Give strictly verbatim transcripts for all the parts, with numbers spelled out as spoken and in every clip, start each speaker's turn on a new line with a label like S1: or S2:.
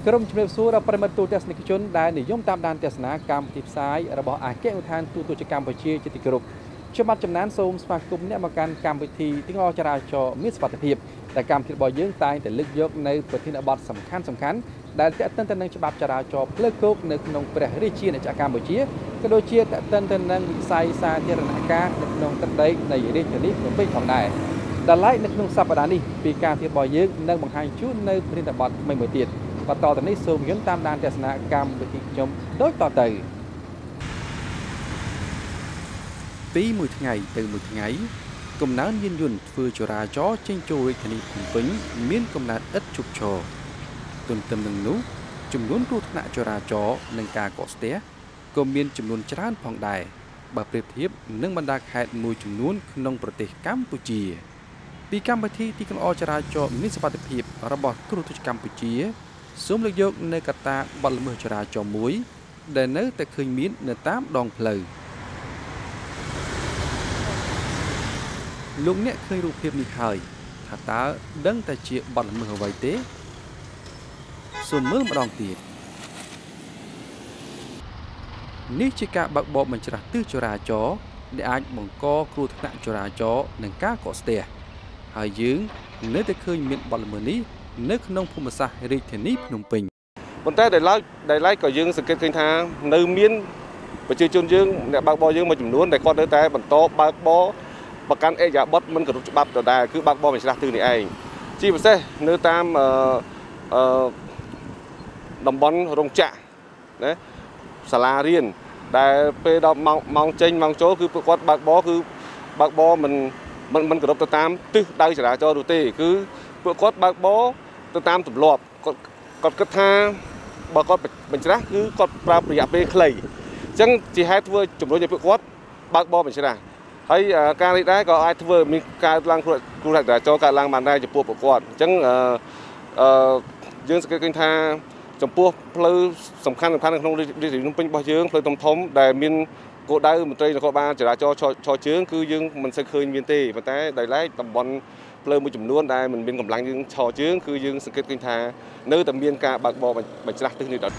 S1: ក្រុមជំរាបសួរដល់ប្រិមត្តទូទស្សនិកជនដែលនិយមតាមដានទស្សនាកម្មវិធីផ្សាយរបស់អគ្គនាយកទូតកម្ពុជាជាទីគោរពខ្ញុំបាទចំណានសូមស្វាគមន៍អ្នកមកកាន់កម្មវិធីទាំងអចរាចរណ៍មានសុវត្ថិភាពដែលកម្មវិធីរបស់យើងតែងតែលើកយកនៅប្រធានបទសំខាន់សំខាន់ដែលទាក់ទិនទៅនឹងច្បាប់ចរាចរណ៍ផ្លូវគោកនៅក្នុងព្រះរាជាណាចក្រកម្ពុជាក៏ដូចជាទាក់ទិនទៅនឹងវិស័យសាធារណការនៅក្នុងទឹកដីនៃរាជធានីភ្នំពេញផងដែរដែលឡែកនៅក្នុងសប្តាហ៍នេះពីការវិភាគរបស់យើងនឹងបង្ហាញជូននៅប្រធានបទថ្មីមួយទៀតបន្តទៅនេះសូមយន្តតាមដានទស្សនកម្មវិធីខ្ញុំដូចតទៅពីមួយថ្ងៃទៅមួយថ្ងៃកំណើនយានយន្តធ្វើចរាចរណ៍ចេញចូលរាជធានីភ្នំពេញមានកំណើនឥតឈប់ឈរទន្ទឹមនឹងនោះចំនួនគ្រោះថ្នាក់ចរាចរណ៍និងការកកស្ទះក៏មានចំនួនច្រើនផងដែរបើប្រៀបធៀបនឹងបណ្ដាខេត្តមួយចំនួនក្នុងប្រទេសកម្ពុជាពីកម្មវិធីទីកន្លចរាចរណ៍មានសុវត្ថិភាពរបស់ទូរទស្សន៍កម្ពុជាសូមលើកយកនៅកត្តាបទល្មើសចរាចរណ៍មួយដែលនៅតែឃើញមាននៅតាមដងផ្លូវលោកអ្នកឃើញរូបភាពនេះហើយថាតើដឹងតែជាបទល្មើសអ្វីទេសូមមើលម្ដងទៀតនេះជាការបើកបរបញ្ច្រាស់ទិសចរាចរណ៍ដែលអាចបង្កគ្រោះថ្នាក់ចរាចរណ៍និងការកកស្ទះហើយយើងនៅតែឃើញមានបទល្មើសនេះនៅក្នុងភូមិសាស្ត្ររាជធានីភ្នំពេញប៉ុន្តែដែលឡែកដែលឡែកក៏យើងសង្កេតឃើញថានៅមានប្រជាជនយើងអ្នកបើកបរយើងមួយចំនួនដែលគាត់នៅតែបន្តបើកបរប្រកាន់អេយ៉ាបតមិនគោរពច្បាប់ដដែលគឺបើកបរបញ្ច្រាស់ទិសនេះឯងជាពិសេសនៅតាមអឺអឺតំបន់រោងចក្រណាសាលារៀនដែលពេលដល់ម៉ោងម៉ោងចេញម៉ោងចូលគឺពួកគាត់បើកបរគឺបើកបរមិនមិនមិនគោរពទៅតាមទិសដៅចរាចរណ៍នោះទេគឺពួកគាត់បើកបរទៅតាមទម្លាប់គាត់គាត់គិតថាបើគាត់បញ្ច្រាស់គឺគាត់ប្រើរយៈពេលខ្លីអញ្ចឹងជាហេតុធ្វើជំរុញឲ្យពួកគាត់បើកបរបញ្ច្រាស់ហើយការនេះដែរក៏អាចធ្វើមានការឡើងគ្រោះគ្រោះថ្នាក់ចរាចរណ៍កើតឡើងបានដែរចំពោះពួកគាត់អញ្ចឹងអឺអឺយើងសង្កេតឃើញថាចំពោះផ្លូវសំខាន់សំខាន់នៅក្នុងរាជធានីភ្នំពេញរបស់យើងផ្លូវធំធំដែលមានគោលដៅមន្ត្រីនគរបាលចរាចរណ៍ឈរជើងគឺយើងមិនសូវឃើញមានទេប៉ុន្តែដោយឡែកតំបន់ផ្លូវមួយចំនួនដែលមិនមានកម្លាំងយើងឈរជើងគឺយើងសង្កេតឃើញថានៅតែមានការបើកបរបញ្ច្រាស់ទិសនេះដល់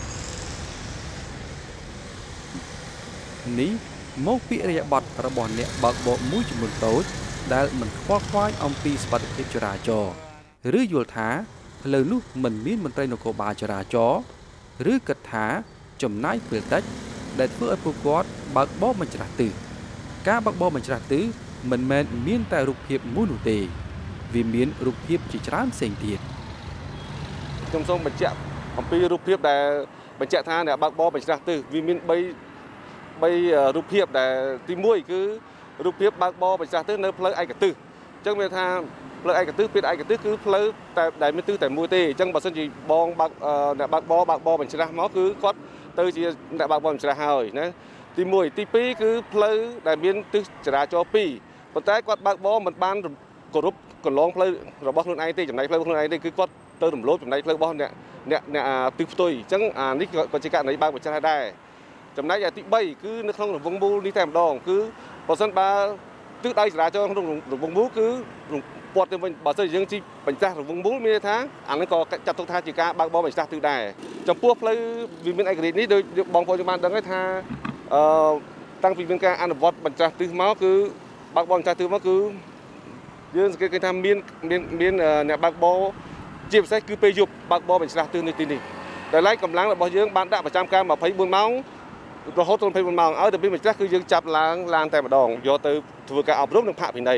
S1: នេះមកពីរយៈប័ត្ររបស់អ្នកបើកបរមួយចំនួនតូចដែលមិនខ្វល់ខ្វាយអំពីសុវត្ថិភាពចរាចរណ៍ឬយល់ថាផ្លូវនោះមិនមានមន្ត្រីនគរបាលចរាចរណ៍ឬគិតថាចំណាយពេលតិចដែលធ្វើឲ្យពួកគាត់បើកបរបញ្ច្រាស់ទិសការបើកបរបញ្ច្រាស់ទិសមិនមែនមានតែរូបភាពមួយនោះទេវាមានរូបភាពជាច្រើនផ្សេងទៀតខ្ញុំសូមបញ្ជាក់អំពីរូបភាពដែលបញ្ជាក់ថាអ្នកបើកបរបញ្ច្រាស់ទិសវាមាន3 3រូបភាពដែលទីមួយគឺរូបភាពបើកបរបញ្ច្រាស់ទិសនៅផ្លូវឯកទិសអញ្ចឹងមានថាផ្លូវឯកទិសពីឯកទិសគឺផ្លូវតែដែលមានទិសតែមួយទេអញ្ចឹងបើសិនជាបងបើកអ្នកបើកបរបើកបរបញ្ច្រាស់មកគឺគាត់ទៅជាអ្នកបើកបរបញ្ច្រាស់ហើយណាទីមួយទីពីរគឺផ្លូវដែលមានទិសចរាចរណ៍ពីរប៉ុន្តែគាត់បើកបរមិនបានគោរពកន្លងផ្លូវរបស់ខ្លួនឯងទេចំណែកផ្លូវខ្លួនឯងទេគឺគាត់ទៅរំលោភចំណែកផ្លូវរបស់អ្នកអ្នកអ្នកទិសផ្ទុយអញ្ចឹងអានេះក៏ជាករណីបើកបញ្ច្រាស់ដែរចំណែកទីបីគឺនៅក្នុងរង្វង់មូលនេះតែម្ដងគឺបើសិនបើទិសដៅចរាចរណ៍ក្នុងរង្វង់មូលគឺពាត់ទៅវិញបើសិនយើងជីបញ្ច្រាស់រង្វង់មូលមានថាអានឹងក៏ចាត់ទុកថាជាការបើកបរបញ្ច្រាស់ទិសដែរចំពោះផ្លូវវិមានឯករាជ្យនេះដោយបងប្អូនបានដឹងហើយថាអឺតាំងពីមានការអនុវត្តបញ្ច្រាស់ទិសមកគឺបើកបរបញ្ច្រាស់ទិសមកគឺយើងសង្កេតឃើញថាមានមានមានអ្នកបើកបរជាពិសេសគឺពេលយប់បើកបរបញ្ច្រាស់ទិសនៅទីនេះដែលឡែកកម្លាំងរបស់យើងបានដាក់ប្រចាំការម្ភៃបួនម៉ោងរហូតដល់ម្ភៃបួនម៉ោងឲ្យតែមានបញ្ច្រាស់គឺយើងចាប់ឡើងឡើងតែម្ដងយកទៅធ្វើការអប់រំនិងផាកពិន័យ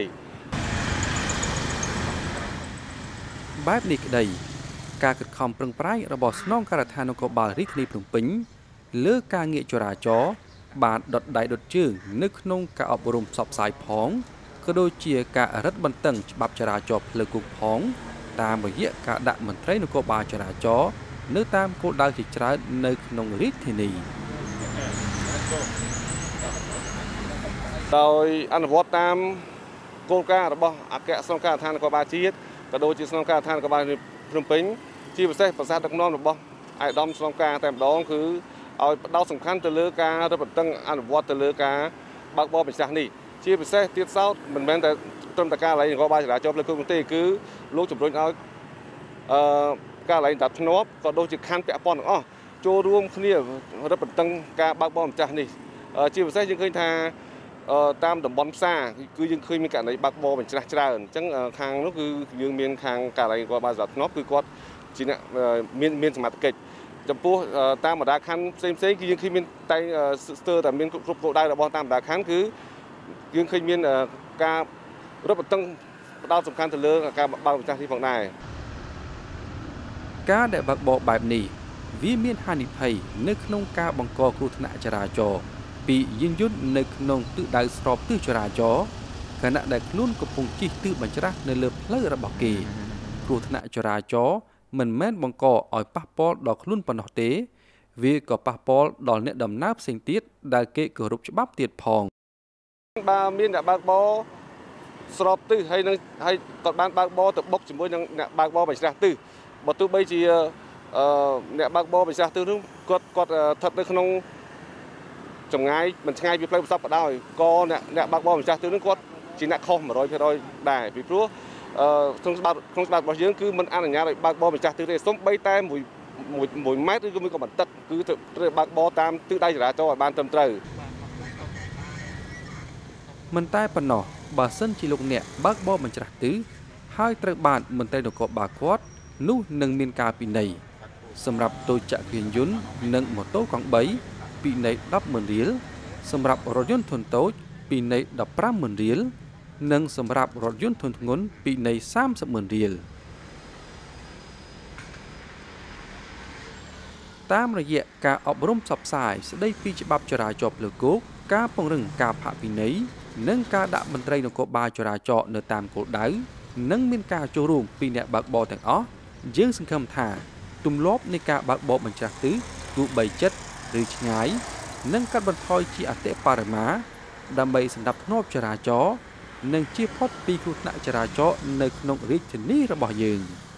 S1: បែបនេះក្តីការខិតខំប្រឹងប្រែងរបស់ស្នងការដ្ឋាននគរបាលរាជធានីភ្នំពេញលើការងារចរាចរណ៍បានដុតដៃដុតជើងនៅក្នុងការអប់រំផ្សព្វផ្សាយផងក៏ដូចជាការរឹតបន្តឹងច្បាប់ចរាចរណ៍ផ្លូវគោកផងតាមរយៈការដាក់មន្ត្រីនគរបាលចរាចរណ៍នៅតាមគោលដៅជាច្រើននៅក្នុងរាជធានីដោយអនុវត្តតាមគោលការណ៍របស់អគ្គស្នងការដ្ឋាននគរបាលជាតិក៏ដូចជាស្នងការដ្ឋាននគរបាលភ្នំពេញជាពិសេសប្រសាសន៍ដឹកនាំរបស់អាយដាមស្នងការតែម្ដងគឺឲ្យផ្ដោតសំខាន់ទៅលើការរឹតបន្តឹងអនុវត្តទៅលើការបើកបរបញ្ច្រាស់នេះជាពិសេសទៀតសោតមិនមែនតែត្រឹមតែការឡៃនគរបាលចរាចរណ៍ផ្លូវគោកទេគឺលោកជំរុញឲ្យអឺ
S2: ការឡើងតាធ្នាប់ក៏ដូចជាខណ្ឌពាក់ព័ន្ធទាំងអស់ចូលរួមគ្នារឹតបន្តឹងការបើកបរម្ចាស់នេះជាពិសេសយើងឃើញថាតាមតំបន់ផ្សារគឺយើងឃើញមានករណីបើកបរម្ចាស់ច្រើនអញ្ចឹងខាងនោះគឺយើងមានខាងករណីគាត់បើកតាធ្នាប់គឺគាត់ជាអ្នកមានមានសមត្ថកិច្ចចំពោះតាមបណ្ដាខណ្ឌផ្សេងផ្សេងគឺយើងឃើញមានតែស្ទើរតែមានគ្រប់គោលដៅរបស់តាមបណ្ដាខណ្ឌគឺយើងឃើញមានការរឹតបន្តឹងផ្ដោតសំខាន់ទៅលើការបើកម្ចាស់នេះផងដែរ
S1: ការដែលបើកបរបែបនេះវាមានហានិភ័យនៅក្នុងការបង្កគ្រោះថ្នាក់ចរាចរណ៍ពីយានយន្តនៅក្នុងទិសដៅស្របទិសចរាចរណ៍ខណៈដែលខ្លួនកំពុងជិះទិសបញ្ច្រាស់នៅលើផ្លូវរបស់គេគ្រោះថ្នាក់ចរាចរណ៍មិនមែនបង្កឲ្យប៉ះពាល់ដល់ខ្លួនប៉ុណ្ណោះទេវាក៏ប៉ះពាល់ដល់អ្នកដំណើរផ្សេងទៀតដែលគេគោរពច្បាប់ទៀតផង
S2: បើមានអ្នកបើកបរស្របទិសហើយនឹងហើយគាត់បានបើកបរទៅបុកជាមួយនឹងអ្នកបើកបរបញ្ច្រាស់ទិសបើទោះបីជាអ្នកបើកបរបញ្ច្រាស់ទិសនោះគាត់គាត់ស្ថិតនៅក្នុងចម្ងាយមិនឆ្ងាយពីផ្លូវប្រសពក៏ដោយក៏អ្នកអ្នកបើកបរបញ្ច្រាស់ទិសនោះគាត់ជាអ្នកខុស một trăm phần trăm ដែរពីព្រោះក្នុងច្បាប់ក្នុងច្បាប់របស់យើងគឺមិនអនុញ្ញាតឲ្យបើកបរម្ចាស់ទិសទេសូម្បីតែមួយមួយម៉ែត្រឬក៏មួយក៏បន្តិចគឺត្រូវបើកបរតាមទិសដៅចរាចរណ៍ឲ្យបានត្រឹមត្រូវ
S1: មិនតែប៉ុណ្ណោះបើសិនជាលោកអ្នកបើកបរបញ្ច្រាស់ទិសហើយត្រូវបានមន្ត្រីនគរបាលគាត់នោះនឹងមានការពិន័យសម្រាប់តូចចក្រយានយន្តនិងម៉ូតូកង់បីពិន័យ ដប់ម៉ឺន រៀលសម្រាប់រថយន្តធុនតូចពិន័យ ដប់ប្រាំម៉ឺន រៀលនិងសម្រាប់រថយន្តធុនធ្ងន់ពិន័យ សាមសិបម៉ឺន រៀលតាមរយៈការអប់រំផ្សព្វផ្សាយស្ដីពីច្បាប់ចរាចរណ៍ផ្លូវគោកការពង្រឹងការផាកពិន័យនិងការដាក់មន្ត្រីនគរបាលចរាចរណ៍នៅតាមគោលដៅនិងមានការចូលរួមពីអ្នកបើកបរទាំងអស់យើងសង្ឃឹមថាទម្លាប់នៃការបើកបរបញ្ច្រាស់ទិសទោះបីជិតឬឆ្ងាយនឹងកាត់បន្ថយជាអតិបរមាដើម្បីសណ្ដាប់ធ្នាប់ចរាចរណ៍និងជៀសផុតពីគ្រោះថ្នាក់ចរាចរណ៍នៅក្នុងរាជធានីរបស់យើង។